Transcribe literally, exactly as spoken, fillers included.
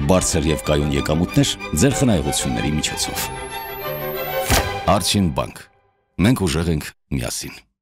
բարձր և կայուն եկամուտներ ձեր խնայողությունների միջոցով։ Արչին բանկ։ Մենք ուժեղ ենք միասին։